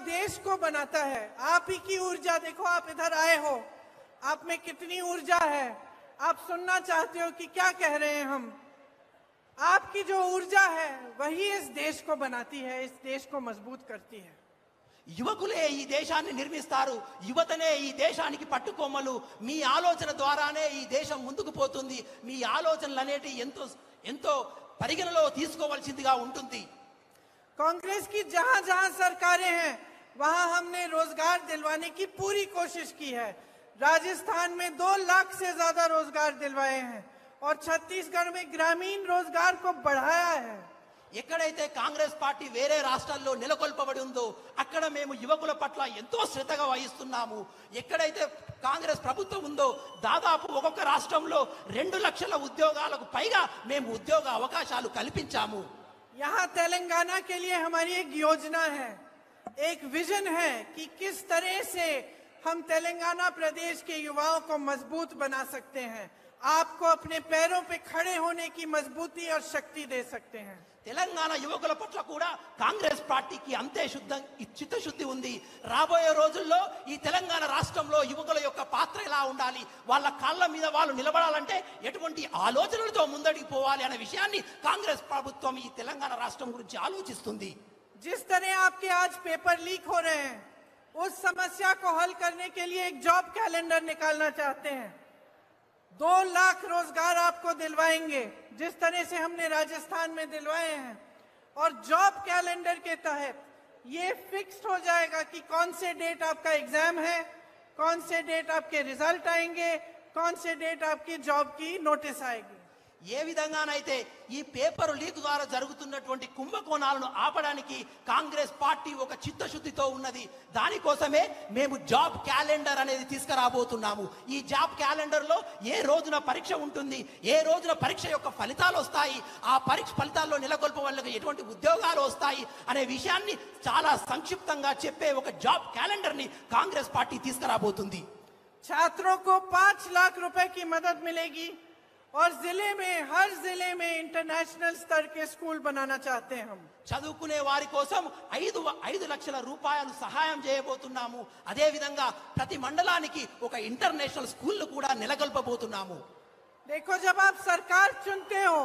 देश को बनाता है। आप ही की ऊर्जा देखो, आप इधर आए हो, आप में कितनी ऊर्जा है। आप सुनना चाहते हो कि क्या कह रहे हैं हम। आपकी जो ऊर्जा है वही इस देश को बनाती है, इस देश को मजबूत करती है। యువకులే ఈ దేశాన్ని నిర్మిస్తారు, యువతనే ఈ దేశానికి పట్టుకొమ్మలు। మీ ఆలోచన ద్వారానే ఈ దేశం ముందుకు పోతుంది। మీ ఆలోచనలు అనేటి ఎంతో ఎంతో పరిగణలో తీసుకోవాల్సిందిగా ఉంటుంది। कांग्रेस की जहां जहां सरकारें हैं वहां हमने रोजगार दिलवाने की पूरी कोशिश की है। राजस्थान में 2 लाख से ज्यादा रोजगार दिलवाए हैं और छत्तीसगढ़ में ग्रामीण रोजगार को बढ़ाया है। ఎక్కడైతే కాంగ్రెస్ పార్టీ వేరే రాష్ట్రాల్లో నెలకొల్పబడి ఉందో అక్కడ మేము యువకుల పట్ల ఎంతో శ్రద్ధగా వహిస్తున్నాము। ఎక్కడైతే కాంగ్రెస్ ప్రభుత్వం ఉందో దాదాపు ఒక్కొక్క రాష్ట్రంలో 2 లక్షల ఉద్యోగాలకు పైగా మేము ఉద్యోగ అవకాశాలు కల్పించాము। यहाँ तेलंगाना के लिए हमारी एक योजना है, एक विजन है कि किस तरह से हम तेलंगाना प्रदेश के युवाओं को मजबूत बना सकते हैं, आपको अपने पैरों पे खड़े होने की मजबूती और शक्ति दे सकते हैं। తెలంగాణ యువకుల పట్ల కూడా కాంగ్రెస్ పార్టీకి అంతే చిత్తశుద్ధి ఉంది। రాబోయే రోజుల్లో ఈ తెలంగాణ రాష్ట్రంలో యువకుల యొక్క పాత్ర ఎలా ఉండాలి, వాళ్ళ కాళ్ళ మీద వాళ్ళు నిలబడాలంటే ఎటువంటి ఆలోచనలతో ముందడికి పోవాలి అనే విషయాన్ని కాంగ్రెస్ ప్రభుత్వం ఈ తెలంగాణ రాష్ట్రం గురించి ఆలోచిస్తుంది। जिस तरह आपके आज पेपर लीक हो रहे हैं, उस समस्या को हल करने के लिए एक जॉब कैलेंडर निकालना चाहते हैं। 2 लाख रोजगार आपको दिलवाएंगे जिस तरह से हमने राजस्थान में दिलवाए हैं। और जॉब कैलेंडर के तहत ये फिक्स्ड हो जाएगा कि कौन से डेट आपका एग्जाम है, कौन से डेट आपके रिजल्ट आएंगे, कौन से डेट आपकी जॉब की नोटिस आएगी। ఏ విధంగానైతే ఈ పేపర్ లీక్ ద్వారా జరుగుతున్నటువంటి కుంభకోణాలను ఆపడానికి కాంగ్రెస్ పార్టీ ఒక చిత్తశుద్ధితో ఉన్నది। దానికోసమే మేము జాబ్ క్యాలెండర్ అనేది తీసుకురాబోతున్నాము। ఈ జాబ్ క్యాలెండర్లో ఏ రోజున పరీక్ష ఉంటుంది, ఏ రోజున పరీక్ష యొక్క ఫలితాలు వస్తాయి, ఆ పరీక్ష ఫలితాల్లో నెలకొల్ప వాళ్ళకి ఎటువంటి ఉద్యోగాలు వస్తాయి అనే విషయాన్ని చాలా సంక్షిప్తంగా చెప్పే ఒక జాబ్ క్యాలెండర్ని కాంగ్రెస్ పార్టీ తీసుకురాబోతుంది। छात्रों को 5 लाख रुपए की मदद मिलेगी और जिले में, हर जिले में इंटरनेशनल स्तर के स्कूल बनाना चाहते हैं हम। చదువుకునే వారి కోసం 5 లక్షల రూపాయలు సహాయం చేయబోతున్నాము। అదే విధంగా ప్రతి మండలానికి ఒక ఇంటర్నేషనల్ స్కూల్ కూడా నెలకొల్పబోతున్నాము। देखो, जब आप सरकार चुनते हो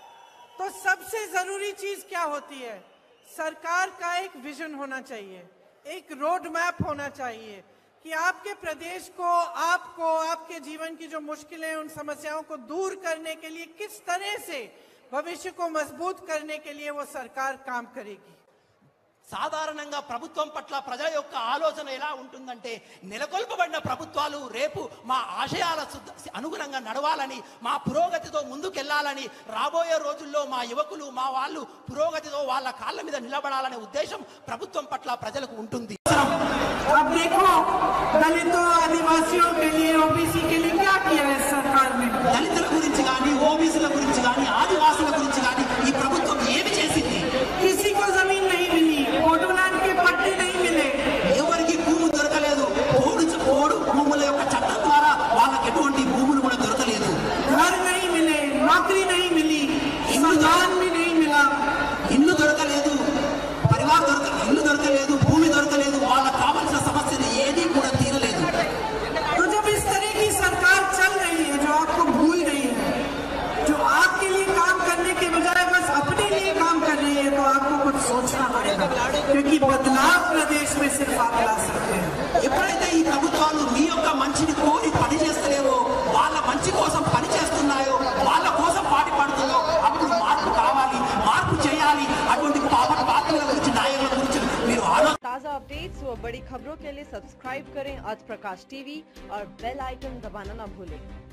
तो सबसे जरूरी चीज क्या होती है? सरकार का एक विजन होना चाहिए, एक रोड मैप होना चाहिए कि आपके प्रदेश को, आपको, आपके जीवन की जो मुश्किलें, उन समस्याओं को दूर करने के लिए किस तरह से भविष्य को मजबूत करने के लिए वो सरकार काम करेगी। సాధారణంగా ప్రభుత్వం పట్ల ప్రజల యొక్క ఆలోచన ఎలా ఉంటుందంటే నెలకొల్పబడిన ప్రభుత్వాలు రేపు మా ఆశయాల అనుగుణంగా నడవాలని, మా పురోగతితో ముందుకెళ్లాలని, రాబోయే రోజుల్లో మా యువకులు, మా వాళ్ళు పురోగతితో వాళ్ళ కాళ్ళ మీద నిలబడాలనే ఉద్దేశం ప్రభుత్వం పట్ల ప్రజలకు ఉంటుంది। अब देखो, दलितों, आदिवासियों के लिए, ओबीसी के लिए क्या किया है सरकार ने? దళితుల గురించి కానీ, ఓబీసీల గురించి కానీ, ఆదివాసుల గురించి కానీ ఈ ప్రభుత్వం ఏమి చేసింది? किसी को जमीन नहीं मिली, बोडोलैंड के पट्टे नहीं मिले, ఎవరికి భూమి దొరకలేదు। పోడు భూముల యొక్క చట్టం ద్వారా వాళ్ళకి ఎటువంటి భూములు కూడా దొరకలేదు। घर नहीं मिले, नौकरी नहीं मिली, सम्मान भी नहीं मिला, ఇల్లు దొరకలేదు, ఇల్లు దొరకలేదు, భూమి దొరకలేదు, వాళ్ళకి కావాల్సిన సమస్యలు ఏది కూడా తీరలేదు। तो जब इस तरह की सरकार चल रही है जो आपको भूल गई है, जो आपके लिए काम करने के बजाय बस अपने लिए काम कर रही है, तो आपको कुछ सोचना पड़ेगा, क्योंकि बदलाव प्रदेश में सिर्फ आप ला सकते हैं। ఎప్పుడైతే ఈ ప్రభుత్వాలు మీ యొక్క మంచిని కోరి పని చేస్తలేవో, వాళ్ళ మంచి కోసం పని చేస్తున్నాయో, వాళ్ళ కోసం పాటుపడుతుందో అప్పుడు మార్పు కావాలి, మార్పు చేయాలి। అటువంటి పార్టీల గురించి, నాయకుల గురించి మీరు ताज़ा अपडेट्स व बड़ी खबरों के लिए सब्सक्राइब करें आज प्रकाश टीवी और बेल आइकन दबाना न भूलें।